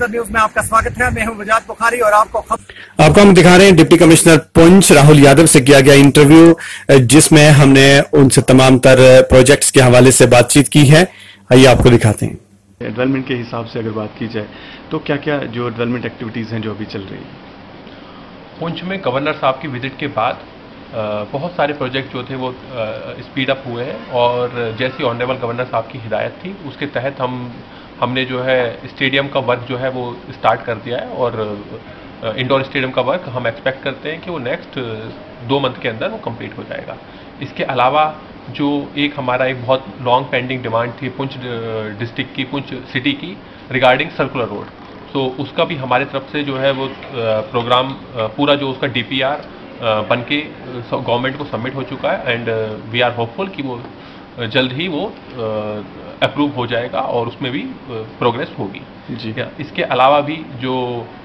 सदर न्यूज में आपका स्वागत है। मैं हूं वजाद बुखारी और आपको हम दिखा रहे हैं डिप्टी कमिश्नर पुंछ राहुल यादव से किया गया इंटरव्यू, जिसमें हमने उनसे तमाम तर प्रोजेक्ट्स के हवाले से बातचीत की है। आइए आपको दिखाते हैं। डेवलपमेंट के हिसाब से अगर बात की जाए तो क्या क्या जो डेवलपमेंट एक्टिविटीज़ हैं जो अभी चल रही है? पुंछ में गवर्नर साहब की विजिट के बाद बहुत सारे प्रोजेक्ट जो थे वो स्पीड अप हुए हैं और जैसी ऑनरेबल गवर्नर साहब की हिदायत थी उसके तहत हमने जो है स्टेडियम का वर्क जो है वो स्टार्ट कर दिया है और इंडोर स्टेडियम का वर्क हम एक्सपेक्ट करते हैं कि वो नेक्स्ट 2 मंथ के अंदर वो कंप्लीट हो जाएगा। इसके अलावा जो एक हमारा एक बहुत लॉन्ग पेंडिंग डिमांड थी पुंछ डिस्ट्रिक्ट की, पुंछ सिटी की, रिगार्डिंग सर्कुलर रोड, तो उसका भी हमारे तरफ से जो है वो प्रोग्राम पूरा जो उसका DPR बन के गवर्नमेंट को सबमिट हो चुका है एंड वी आर होपफुल कि वो जल्द ही वो अप्रूव हो जाएगा और उसमें भी प्रोग्रेस होगी जी। इसके अलावा भी जो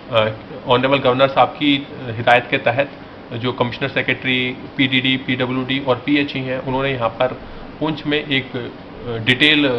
ऑनरेबल गवर्नर साहब की हिदायत के तहत जो कमिश्नर सेक्रेटरी, PDD, PWD और PHE हैं, उन्होंने यहाँ पर पुंछ में एक डिटेल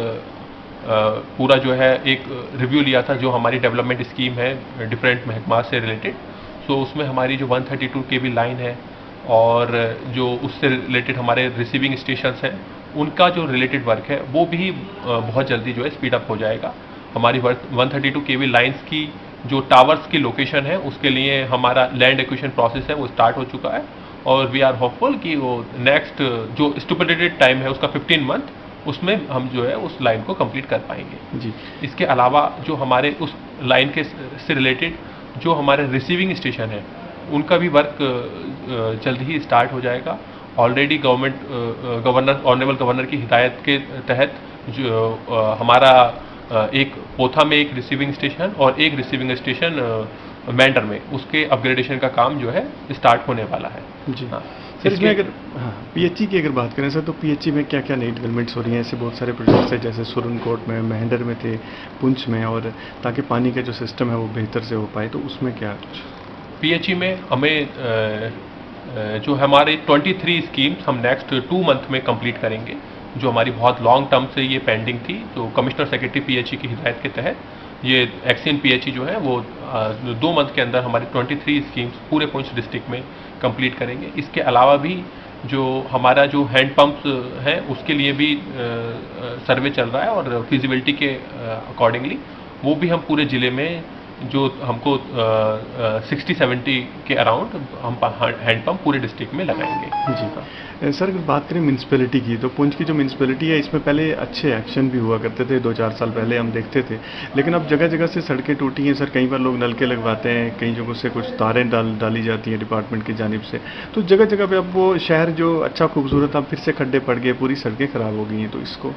पूरा जो है एक रिव्यू लिया था जो हमारी डेवलपमेंट स्कीम है डिफरेंट महकमा से रिलेटेड। तो उसमें हमारी जो 132 kV लाइन है और जो उससे रिलेटेड हमारे रिसीविंग स्टेशंस हैं उनका जो रिलेटेड वर्क है वो भी बहुत जल्दी जो है स्पीड अप हो जाएगा। हमारी 132 kV लाइन्स की जो टावर्स की लोकेशन है उसके लिए हमारा लैंड एक्विजिशन प्रोसेस है वो स्टार्ट हो चुका है और वी आर होपफुल कि वो नेक्स्ट जो स्टिपुलेटेड टाइम है उसका 15 मंथ, उसमें हम जो है उस लाइन को कंप्लीट कर पाएंगे जी। इसके अलावा जो हमारे उस लाइन के से रिलेटेड जो हमारे रिसीविंग स्टेशन है उनका भी वर्क जल्द ही स्टार्ट हो जाएगा। ऑलरेडी गवर्नर ऑनरेबल गवर्नर की हिदायत के तहत जो हमारा एक पोथा में एक रिसीविंग स्टेशन और एक रिसीविंग स्टेशन मेंढर में उसके अपग्रेडेशन का काम जो है स्टार्ट होने वाला है जी। सर इसमें अगर PHE की अगर बात करें सर तो PHE में क्या क्या नई डेवलपमेंट्स हो रही हैं? ऐसे बहुत सारे प्रोजेक्ट्स हैं जैसे सुरनकोट में, मेंढर में थे, पुंछ में, और ताकि पानी का जो सिस्टम है वो बेहतर से हो पाए, तो उसमें क्या कुछ? PHE में हमें जो हमारे 23 स्कीम्स हम नेक्स्ट 2 मंथ में कंप्लीट करेंगे जो हमारी बहुत लॉन्ग टर्म से ये पेंडिंग थी। तो कमिश्नर सेक्रेटरी PHE की हिदायत के तहत ये एक्सियन PHE जो है वो 2 मंथ के अंदर हमारी 23 स्कीम्स पूरे पुंछ डिस्ट्रिक्ट में कंप्लीट करेंगे। इसके अलावा भी जो हमारा जो हैंड पंप्स हैं उसके लिए भी सर्वे चल रहा है और फिजिबिलिटी के अकॉर्डिंगली वो भी हम पूरे ज़िले में जो हमको 60-70 के अराउंड हम हैंड पंप पूरे डिस्ट्रिक्ट में लगाएंगे जी। सर अगर बात करें म्यूनसिपैलिटी की तो पुंछ की जो म्यूनसिपैलिटी है इसमें पहले अच्छे एक्शन भी हुआ करते थे, 2-4 साल पहले हम देखते थे, लेकिन अब जगह जगह से सड़कें टूटी हैं सर। कई बार लोग नलके लगवाते हैं, कई जगहों से कुछ तारें डाली जाती हैं डिपार्टमेंट की जानिब से, तो जगह जगह पे अब वो शहर जो अच्छा खूबसूरत अब फिर से खड्डे पड़ गए, पूरी सड़कें खराब हो गई हैं। तो इसको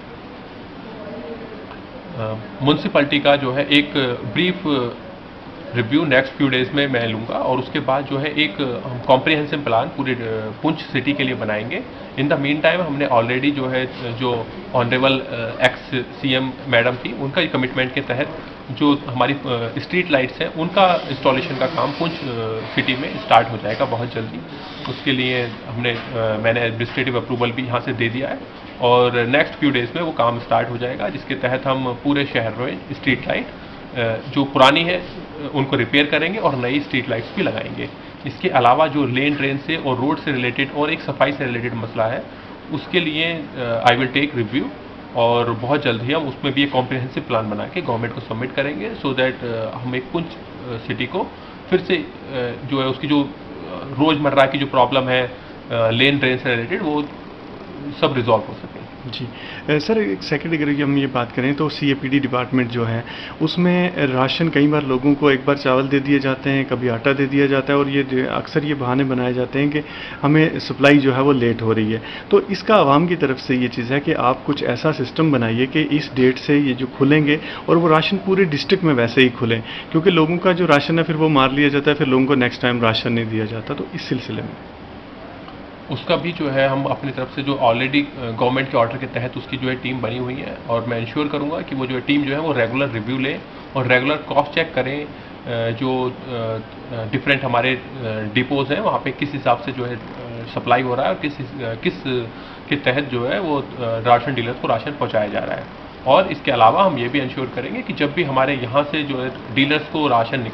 म्यूनसिपैलिटी का जो है एक brief review next few days में मैं लूँगा और उसके बाद जो है एक हम कॉम्प्रिहेंसिव प्लान पूरे पुंछ सिटी के लिए बनाएंगे। इन द मीन टाइम हमने ऑलरेडी जो है जो ऑनरेबल एक्स CM मैडम थी उनका कमिटमेंट के तहत जो हमारी स्ट्रीट लाइट्स हैं उनका इंस्टॉलेशन का काम पुंछ सिटी में स्टार्ट हो जाएगा बहुत जल्दी। उसके लिए मैंने एडमिनिस्ट्रेटिव अप्रूवल भी यहाँ से दे दिया है और नेक्स्ट फ्यू डेज में वो काम स्टार्ट हो जाएगा जिसके तहत हम पूरे शहर में स्ट्रीट लाइट जो पुरानी है उनको रिपेयर करेंगे और नई स्ट्रीट लाइट्स भी लगाएंगे। इसके अलावा जो लेन ट्रेन से और रोड से रिलेटेड और एक सफाई से रिलेटेड मसला है उसके लिए आई विल टेक रिव्यू और बहुत जल्द ही हम उसमें भी एक कॉम्प्रिहेंसिव प्लान बना के गवर्नमेंट को सबमिट करेंगे सो दैट हम एक पुंछ सिटी को फिर से जो है उसकी जो रोज़मर्रा की जो प्रॉब्लम है लेन ट्रेन से रिलेटेड वो सब रिजॉल्व हो सके जी। सर एक सेकेंड अगर हम ये बात करें तो CAPD डिपार्टमेंट जो है उसमें राशन कई बार लोगों को एक बार चावल दे दिए जाते हैं, कभी आटा दे दिया जाता है और ये अक्सर ये बहाने बनाए जाते हैं कि हमें सप्लाई जो है वो लेट हो रही है। तो इसका आवाम की तरफ से ये चीज़ है कि आप कुछ ऐसा सिस्टम बनाइए कि इस डेट से ये जो खुलेंगे और वो राशन पूरे डिस्ट्रिक्ट में वैसे ही खुलें, क्योंकि लोगों का जो राशन है फिर वो मार लिया जाता है, फिर लोगों को नेक्स्ट टाइम राशन नहीं दिया जाता। तो इस सिलसिले में उसका भी जो है हम अपनी तरफ से जो ऑलरेडी गवर्नमेंट के ऑर्डर के तहत उसकी जो है टीम बनी हुई है और मैं इंश्योर करूंगा कि वो जो है टीम जो है वो रेगुलर रिव्यू ले और रेगुलर कॉस्ट चेक करें जो डिफरेंट हमारे डिपोज हैं वहाँ पे किस हिसाब से जो है सप्लाई हो रहा है और किस के तहत जो है वो राशन डीलर्स को राशन पहुँचाया जा रहा है। और इसके अलावा हम ये भी इंश्योर करेंगे कि जब भी हमारे यहाँ से जो है डीलर्स को राशन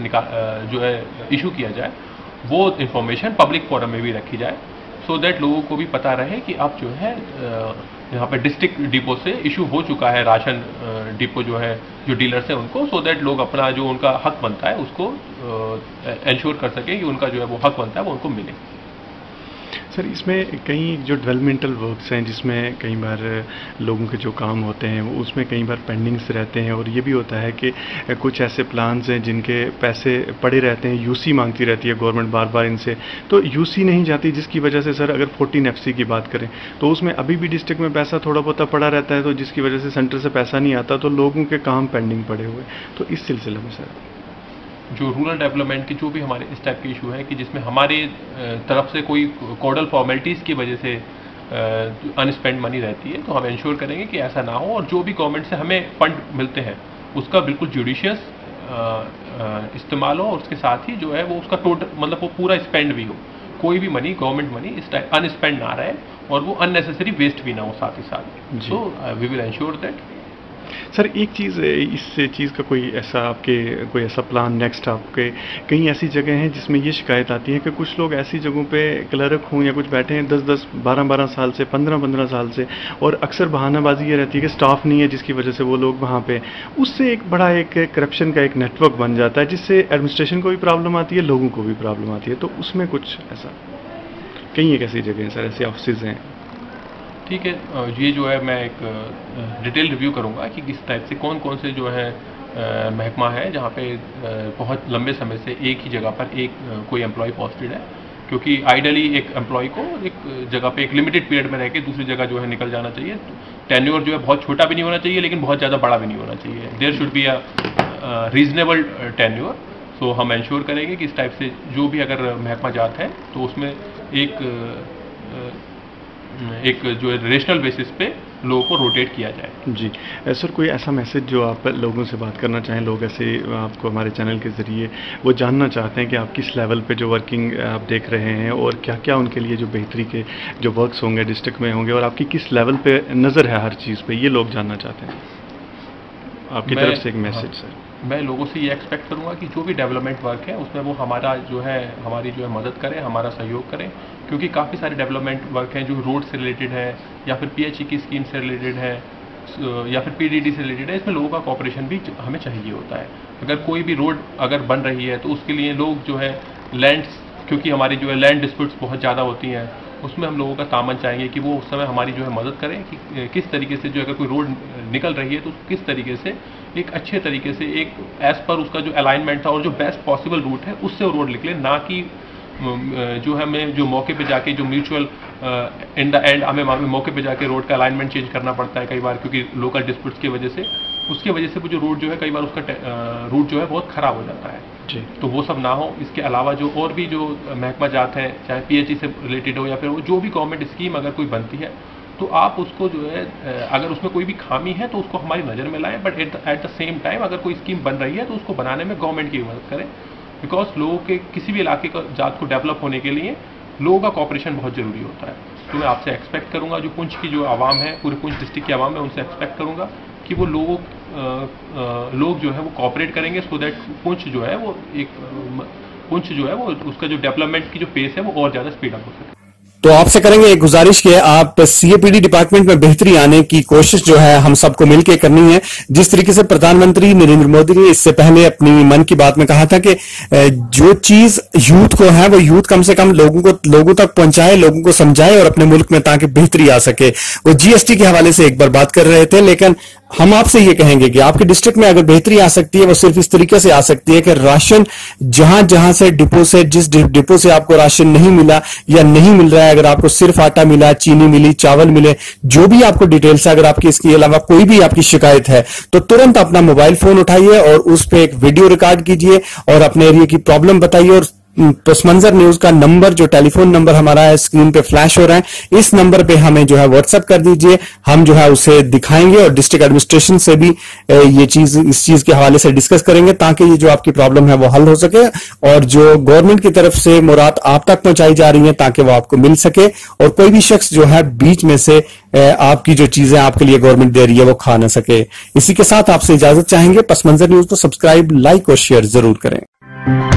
जो है इशू किया जाए, वो इंफॉर्मेशन पब्लिक फोरम में भी रखी जाए, सो दैट लोगों को भी पता रहे कि अब जो है यहाँ पे डिस्ट्रिक्ट डिपो से इशू हो चुका है राशन डिपो जो है, जो डीलर्स हैं उनको, सो दैट लोग अपना जो उनका हक बनता है उसको इंश्योर कर सकें कि उनका जो है वो हक बनता है वो उनको मिले। सर, इसमें कई जो डेवलपमेंटल वर्क्स हैं जिसमें कई बार लोगों के जो काम होते हैं वो उसमें कई बार पेंडिंग्स रहते हैं, और ये भी होता है कि कुछ ऐसे प्लान्स हैं जिनके पैसे पड़े रहते हैं, यूसी मांगती रहती है गवर्नमेंट बार बार इनसे, तो यूसी नहीं जाती, जिसकी वजह से सर अगर 14FC की बात करें तो उसमें अभी भी डिस्ट्रिक्ट में पैसा थोड़ा बहुत पड़ा रहता है, तो जिसकी वजह से सेंटर से पैसा नहीं आता, तो लोगों के काम पेंडिंग पड़े हुए। तो इस सिलसिले में सर जो रूरल डेवलपमेंट की जो भी हमारे इस टाइप के इशू है कि जिसमें हमारी तरफ से कोई कोडल फॉर्मेलिटीज़ की वजह से अनस्पेंड मनी रहती है, तो हम इंश्योर करेंगे कि ऐसा ना हो, और जो भी गवर्नमेंट से हमें फंड मिलते हैं उसका बिल्कुल जुडिशियस इस्तेमाल हो, और उसके साथ ही जो है वो उसका टोटल मतलब वो पूरा स्पेंड भी हो, कोई भी मनी गवर्नमेंट मनी इस टाइप अनस्पेंड ना रहे और वो अननेसेसरी वेस्ट भी ना हो साथ ही साथ। So we will ensure that. Sir, एक चीज़, इस चीज़ का कोई ऐसा प्लान नेक्स्ट आपके, कई ऐसी जगह हैं जिसमें ये शिकायत आती है कि कुछ लोग ऐसी जगहों पे क्लर्क हों या कुछ बैठे हैं 10-10, 12-12 साल से, 15-15 साल से, और अक्सर बहानाबाजी ये रहती है कि स्टाफ नहीं है जिसकी वजह से वो लोग वहाँ पे, उससे एक बड़ा एक करप्शन का एक नेटवर्क बन जाता है जिससे एडमिनिस्ट्रेशन को भी प्रॉब्लम आती है, लोगों को भी प्रॉब्लम आती है। तो उसमें कुछ ऐसा, कई एक ऐसी जगह हैं सर, ऐसे ऑफिस हैं। ठीक है, ये जो है मैं एक डिटेल रिव्यू करूंगा कि किस टाइप से कौन कौन से जो है महकमा है जहाँ पे बहुत लंबे समय से एक ही जगह पर कोई एम्प्लॉय पोस्टेड है, क्योंकि आइडियली एक एम्प्लॉय को एक जगह पे एक लिमिटेड पीरियड में रह के दूसरी जगह जो है निकल जाना चाहिए। टेन्योर जो है बहुत छोटा भी नहीं होना चाहिए लेकिन बहुत ज़्यादा बड़ा भी नहीं होना चाहिए। There should be a reasonable tenure. So हम इंश्योर करेंगे कि इस टाइप से जो भी अगर महकमा जात है तो उसमें एक जो है रेशनल बेसिस पे लोगों को रोटेट किया जाए। जी सर, कोई ऐसा मैसेज जो आप लोगों से बात करना चाहें, लोग ऐसे आपको हमारे चैनल के ज़रिए वो जानना चाहते हैं कि आप किस लेवल पे जो वर्किंग आप देख रहे हैं और क्या क्या उनके लिए जो बेहतरी के जो वर्क्स होंगे डिस्ट्रिक्ट में होंगे, और आपकी किस लेवल पे नज़र है हर चीज़ पे, ये लोग जानना चाहते हैं आपकी तरफ से एक मैसेज। सर, मैं लोगों से ये एक्सपेक्ट करूंगा कि जो भी डेवलपमेंट वर्क है उसमें वो हमारी जो है मदद करें, हमारा सहयोग करें, क्योंकि काफ़ी सारे डेवलपमेंट वर्क हैं जो रोड से रिलेटेड है या फिर PHE की स्कीम से रिलेटेड है या फिर PDD से रिलेटेड है। इसमें लोगों का कॉपरेशन भी हमें चाहिए होता है। अगर कोई भी रोड अगर बन रही है तो उसके लिए लोग जो है लैंड्स, क्योंकि हमारी जो है लैंड डिस्प्यूट्स बहुत ज़्यादा होती हैं, उसमें हम लोगों का तामन चाहेंगे कि वो उस समय हमारी जो है मदद करें कि किस तरीके से जो अगर कोई रोड निकल रही है तो किस तरीके से एक अच्छे तरीके से एक एज पर उसका जो अलाइनमेंट था और जो बेस्ट पॉसिबल रूट है उससे वो रोड निकले, ना कि जो हमें जो मौके पे जाके जो म्यूचुअल इन द एंड हमें मौके पे जाके रोड का अलाइनमेंट चेंज करना पड़ता है कई बार, क्योंकि लोकल डिस्प्यूट्स की वजह से उसके वजह से वो जो रोड जो है कई बार उसका रूट जो है बहुत ख़राब हो जाता है जी। तो वो सब ना हो। इसके अलावा जो और भी जो महकमा जात हैं, चाहे PHE से रिलेटेड हो या फिर वो जो भी गवर्नमेंट स्कीम अगर कोई बनती है तो आप उसको जो है अगर उसमें कोई भी खामी है तो उसको हमारी नज़र में लाएं, but at the same time अगर कोई स्कीम बन रही है तो उसको बनाने में गवर्नमेंट की मदद करें, बिकॉज लोगों के किसी भी इलाके का जात को डेवलप होने के लिए लोगों का कॉपरेशन बहुत ज़रूरी होता है। तो मैं आपसे एक्सपेक्ट करूंगा, जो पुंछ की जो आवाम है, पूरे पुंछ डिस्ट्रिक्ट की आवाम है, उनसे एक्सपेक्ट करूंगा कि वो लोग जो है वो कॉपरेट करेंगे, सो दैट पुंछ जो है वो उसका जो डेवलपमेंट की जो पेस है वो और ज़्यादा स्पीड अप हो सके। तो आपसे करेंगे एक गुजारिश कि आप CAPD डिपार्टमेंट में बेहतरी आने की कोशिश जो है हम सबको मिलकर करनी है। जिस तरीके से प्रधानमंत्री नरेंद्र मोदी ने इससे पहले अपनी मन की बात में कहा था कि जो चीज यूथ को है वो यूथ कम से कम लोगों तक पहुंचाए, लोगों को समझाए और अपने मुल्क में ताकि बेहतरी आ सके। वो GST के हवाले से एक बार बात कर रहे थे, लेकिन हम आपसे ये कहेंगे कि आपके डिस्ट्रिक्ट में अगर बेहतरी आ सकती है वो सिर्फ इस तरीके से आ सकती है कि राशन जहां से डिपो से, जिस डिपो से आपको राशन नहीं मिला या नहीं मिल रहा है, अगर आपको सिर्फ आटा मिला, चीनी मिली, चावल मिले, जो भी आपको डिटेल्स है, अगर आपकी इसके अलावा कोई भी आपकी शिकायत है तो तुरंत अपना मोबाइल फोन उठाइए और उस पर एक वीडियो रिकॉर्ड कीजिए और अपने एरिया की प्रॉब्लम बताइए और पसमंजर न्यूज का नंबर, जो टेलीफोन नंबर हमारा है स्क्रीन पे फ्लैश हो रहा है, इस नंबर पे हमें जो है व्हाट्सएप कर दीजिए। हम जो है उसे दिखाएंगे और डिस्ट्रिक्ट एडमिनिस्ट्रेशन से भी इस चीज के हवाले से डिस्कस करेंगे, ताकि ये जो आपकी प्रॉब्लम है वो हल हो सके और जो गवर्नमेंट की तरफ से मुराद आप तक पहुंचाई जा रही है ताकि वो आपको मिल सके और कोई भी शख्स जो है बीच में से आपकी जो चीजें आपके लिए गवर्नमेंट दे रही है वो खा ना सके। इसी के साथ आपसे इजाजत चाहेंगे। पसमंजर न्यूज को सब्सक्राइब, लाइक और शेयर जरूर करें।